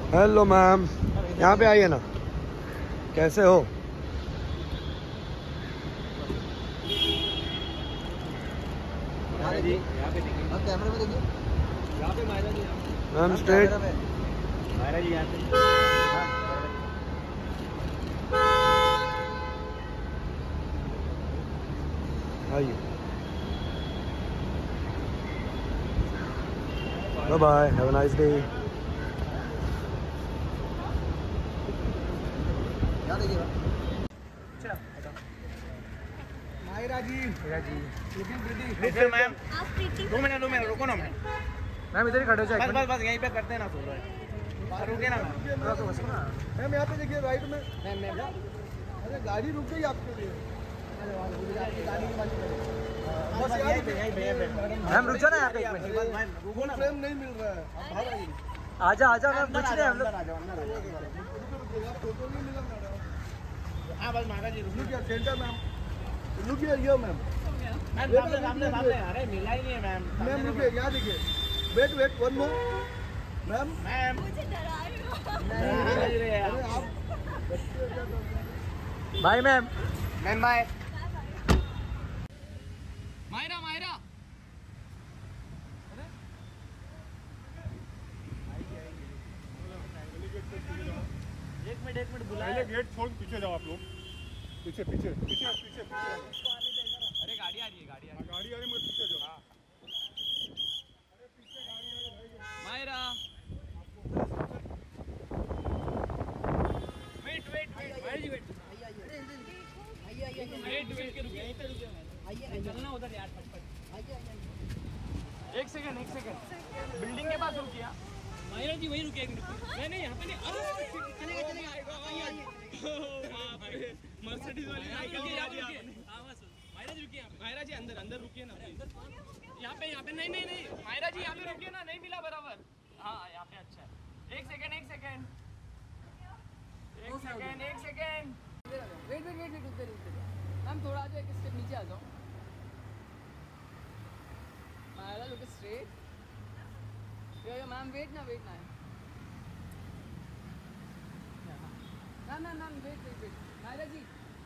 Hello ma'am, यहाँ पे आइए ना। कैसे हो? जी यहाँ पे देखिए, आप कैमरे में देखिए। यहाँ पे मायरा जी, मैम स्ट्रेट। मायरा जी यहाँ पे। आइए। Bye bye, have a nice day. यहाँ देखिए Myra ji. Myra ji look ma'am, 2 minute रुको ना मैम इधर ही खड़े हो जाए। बस बस यहीं पे करते हैं ना, सोलो है। रुके ना मैम, यहाँ पे देखिए राइट में। मैम अरे गाड़ी रुक गई आपके लिए। मैम रुक जाओ ना यहाँ पे 1 मिनट। रुको ना, फ्रेम नहीं मिल रहा है। आजा आजा मैम, पूछ रहे हैं हम लोग। फोटो नहीं मिला मैडम। हाँ बस मायरा जी रुकिए, सेंटर मैम रुकिए। ये मैम सामने अरे मिला ही नहीं है मैम। मैम रुकिए, यहाँ देखिए। Wait 1 more ma'am. मुझे डरा रहे हो। अरे आप bye ma'am bye. Myra 1 minute बुलाए। पहले गेट छोड़ पीछे जाओ आप लोग। पीछे अरे गाड़ी आ रही है। गाड़ी आ रही है, मगर पीछे जाओ। अरे पीछे गाड़ी आ रही है मायरा। वेट मायरा जी वेट के रुकिए, यहीं पे रुकिए। चलना उधर यार, फटफट। 1 सेकंड बिल्डिंग के पास रुकिए। मायरा जी वहीं रुके। नहीं यहाँ पे नहीं। मर्सिडीज वाली साइकिल के यहाँ रुकिए। मायरा जी रुकिए, मायरा जी अंदर रुकिए ना। यहाँ पे नहीं मायरा जी यहाँ पे रुकिए ना। नहीं मिला बराबर। हाँ यहाँ पे अच्छा है। 1 सेकंड वेट मैम, थोड़ा आ जाओ, 1 स्टेप नीचे आ जाओ। Myra look straight. Ma'am wait ना है। Ma'am wait Myra ji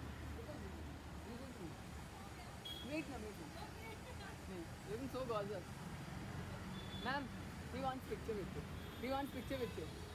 wait ना looking so gorgeous. Ma'am, he wants picture with you.